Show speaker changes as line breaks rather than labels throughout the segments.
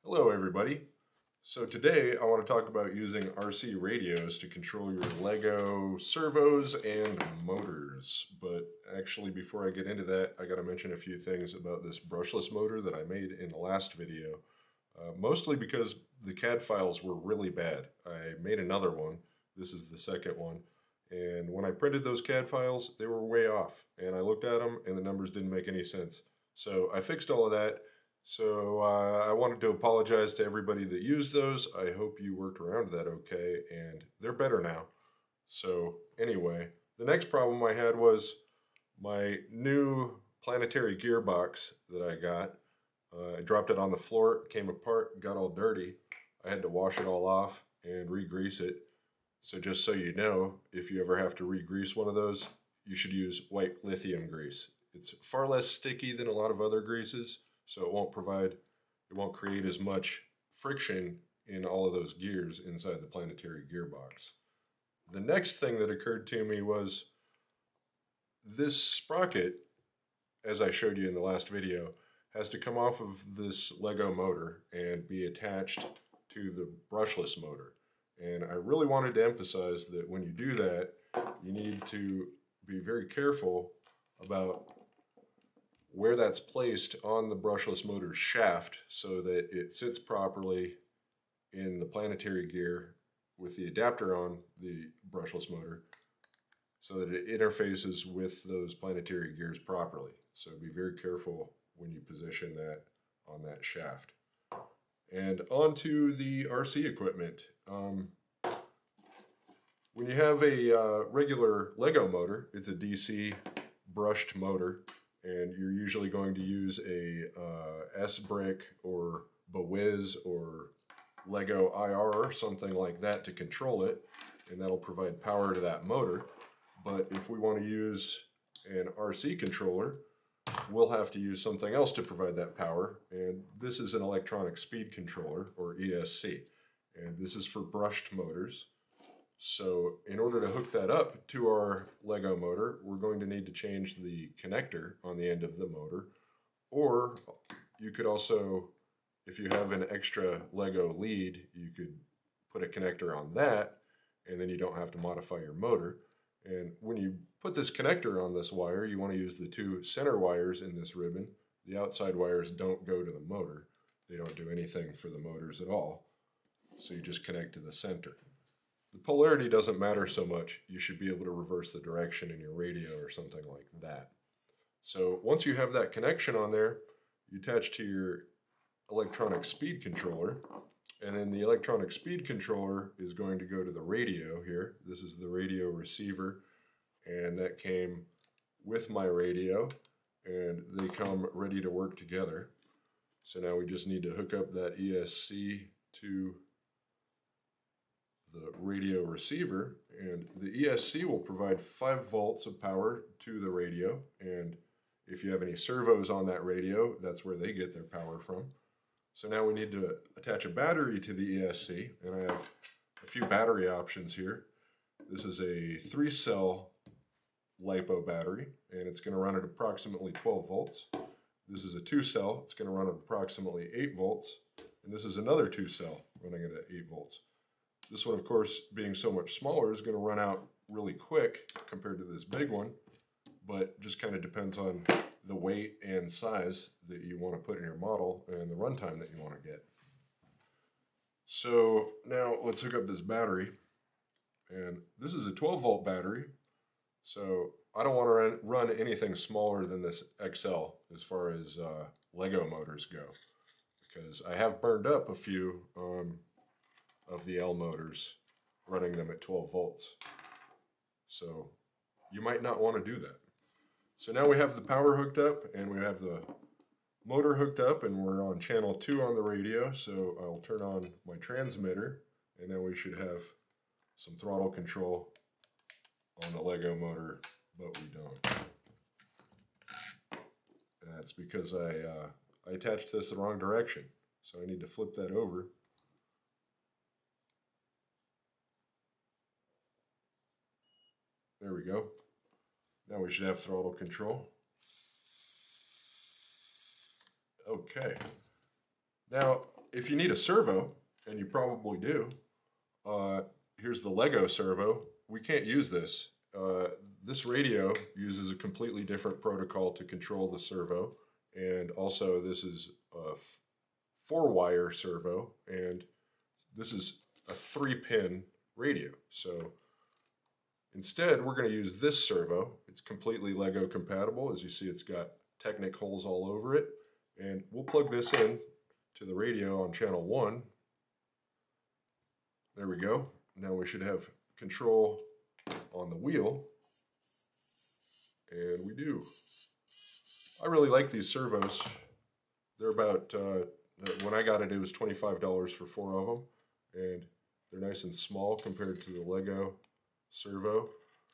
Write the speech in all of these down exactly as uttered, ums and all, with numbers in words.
Hello everybody. So today I want to talk about using R C radios to control your Lego servos and motors. But actually before I get into that, I got to mention a few things about this brushless motor that I made in the last video. Uh, mostly because the C A D files were really bad. I made another one. This is the second one. And when I printed those C A D files, they were way off. And I looked at them and the numbers didn't make any sense. So I fixed all of that. So uh, I wanted to apologize to everybody that used those. I hope you worked around that okay, and they're better now. So anyway, the next problem I had was my new planetary gearbox that I got. Uh, I dropped it on the floor, it came apart, got all dirty. I had to wash it all off and re-grease it. So just so you know, if you ever have to re-grease one of those, you should use white lithium grease. It's far less sticky than a lot of other greases. So it won't provide, it won't create as much friction in all of those gears inside the planetary gearbox. The next thing that occurred to me was this sprocket, as I showed you in the last video, has to come off of this Lego motor and be attached to the brushless motor. And I really wanted to emphasize that when you do that, you need to be very careful about where that's placed on the brushless motor's shaft so that it sits properly in the planetary gear with the adapter on the brushless motor so that it interfaces with those planetary gears properly. So be very careful when you position that on that shaft. And onto the R C equipment. Um, when you have a uh, regular Lego motor, it's a D C brushed motor. And you're usually going to use a uh, S-brick or Bewiz or Lego I R or something like that to control it, and that'll provide power to that motor. But if we want to use an R C controller, we'll have to use something else to provide that power, and this is an electronic speed controller, or E S C, and this is for brushed motors. So in order to hook that up to our Lego motor, we're going to need to change the connector on the end of the motor. Or you could also, if you have an extra Lego lead, you could put a connector on that, and then you don't have to modify your motor. And when you put this connector on this wire, you want to use the two center wires in this ribbon. The outside wires don't go to the motor. They don't do anything for the motors at all. So you just connect to the center. The polarity doesn't matter so much. You should be able to reverse the direction in your radio or something like that. So once you have that connection on there, you attach to your electronic speed controller, and then the electronic speed controller is going to go to the radio here. This is the radio receiver, and that came with my radio, and they come ready to work together. So now we just need to hook up that E S C to the radio receiver, and the E S C will provide five volts of power to the radio, and if you have any servos on that radio, that's where they get their power from. So now we need to attach a battery to the E S C, and I have a few battery options here. This is a three cell LiPo battery, and it's going to run at approximately twelve volts. This is a two cell, it's going to run at approximately eight volts, and this is another two cell running at eight volts. This one, of course, being so much smaller, is going to run out really quick compared to this big one, but just kind of depends on the weight and size that you want to put in your model and the runtime that you want to get. So now let's hook up this battery, and this is a twelve volt battery, so I don't want to run, run anything smaller than this X L as far as uh, Lego motors go, because I have burned up a few um, of the L motors running them at twelve volts. So you might not want to do that. So now we have the power hooked up and we have the motor hooked up, and we're on channel two on the radio. So I'll turn on my transmitter, and then we should have some throttle control on the Lego motor, but we don't. And that's because I, uh, I attached this the wrong direction. So I need to flip that over. There we go. Now we should have throttle control. Okay. Now, if you need a servo, and you probably do, uh, here's the Lego servo. We can't use this. Uh, this radio uses a completely different protocol to control the servo, and also this is a four-wire servo, and this is a three-pin radio. So instead, we're going to use this servo. It's completely Lego compatible. As you see, it's got Technic holes all over it, and we'll plug this in to the radio on channel one. There we go. Now we should have control on the wheel, and we do. I really like these servos. They're about, uh, when I got it, it was twenty-five dollars for four of them, and they're nice and small compared to the Lego servo.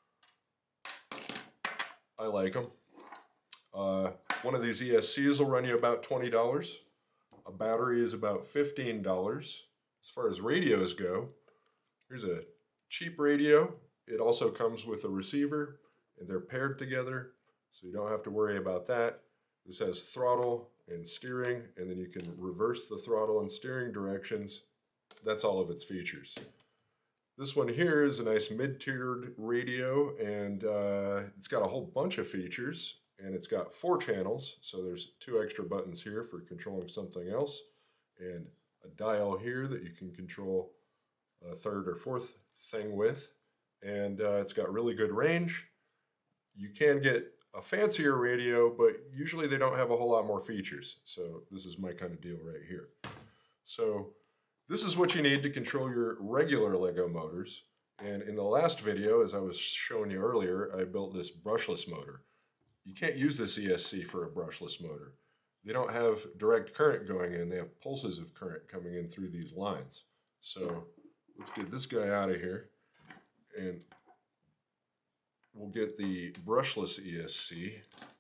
I like them. Uh, one of these E S Cs will run you about twenty dollars. A battery is about fifteen dollars. As far as radios go, here's a cheap radio. It also comes with a receiver, and they're paired together, so you don't have to worry about that. This has throttle and steering, and then you can reverse the throttle and steering directions. That's all of its features. This one here is a nice mid-tiered radio, and uh, it's got a whole bunch of features, and it's got four channels, so there's two extra buttons here for controlling something else, and a dial here that you can control a third or fourth thing with, and uh, it's got really good range. You can get a fancier radio, but usually they don't have a whole lot more features, so this is my kind of deal right here. So this is what you need to control your regular Lego motors, and in the last video, as I was showing you earlier, I built this brushless motor. You can't use this E S C for a brushless motor. They don't have direct current going in, they have pulses of current coming in through these lines. So let's get this guy out of here, and we'll get the brushless E S C,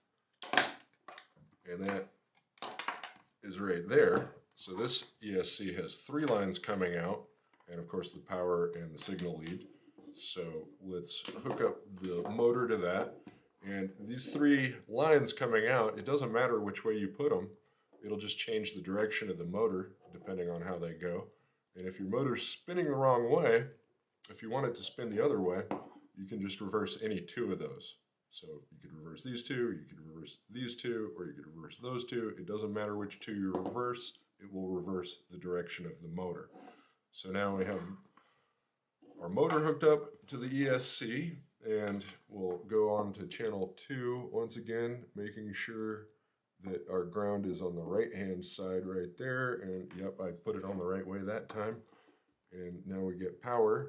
and that is right there. So this E S C has three lines coming out, and of course the power and the signal lead. So let's hook up the motor to that. And these three lines coming out, it doesn't matter which way you put them. It'll just change the direction of the motor depending on how they go. And if your motor's spinning the wrong way, if you want it to spin the other way, you can just reverse any two of those. So you could reverse these two, you could reverse these two, or you could reverse those two. It doesn't matter which two you reverse, it will reverse the direction of the motor. So now we have our motor hooked up to the E S C, and we'll go on to channel two once again, making sure that our ground is on the right hand side right there, and yep, I put it on the right way that time. And now we get power.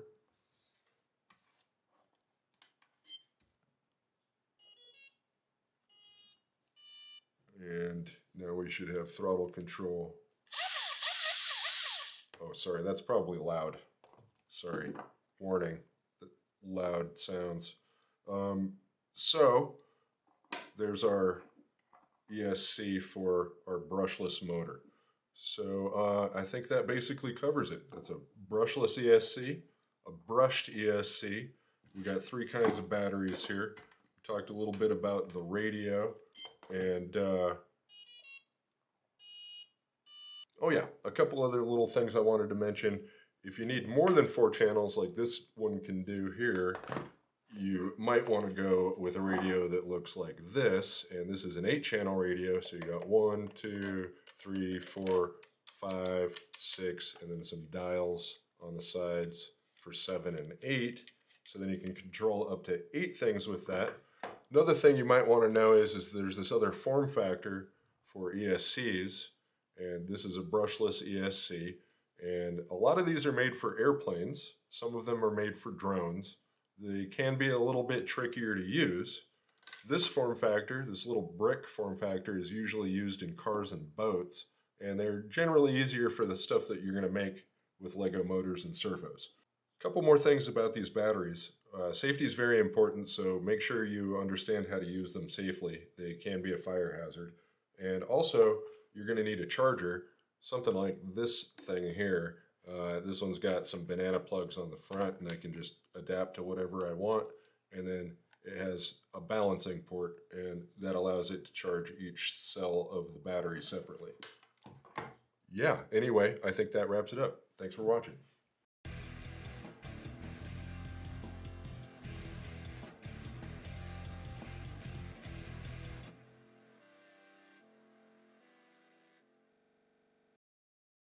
And now we should have throttle control. Oh, sorry, that's probably loud. Sorry, warning, loud sounds. Um, so, there's our E S C for our brushless motor. So, uh, I think that basically covers it. That's a brushless E S C, a brushed E S C. We got three kinds of batteries here. We talked a little bit about the radio, and uh, oh yeah, a couple other little things I wanted to mention. If you need more than four channels like this one can do here, you might want to go with a radio that looks like this, and this is an eight channel radio, so you got one, two, three, four, five, six, and then some dials on the sides for seven and eight, so then you can control up to eight things with that. Another thing you might want to know is, is there's this other form factor for E S Cs, and this is a brushless E S C, and a lot of these are made for airplanes. Some of them are made for drones. They can be a little bit trickier to use. This form factor, this little brick form factor, is usually used in cars and boats, and they're generally easier for the stuff that you're going to make with Lego motors and servos. A couple more things about these batteries. Uh, safety is very important, so make sure you understand how to use them safely. They can be a fire hazard. And also, you're going to need a charger, something like this thing here. Uh, this one's got some banana plugs on the front, and I can just adapt to whatever I want. And then it has a balancing port, and that allows it to charge each cell of the battery separately. yeah, anyway, I think that wraps it up. Thanks for watching.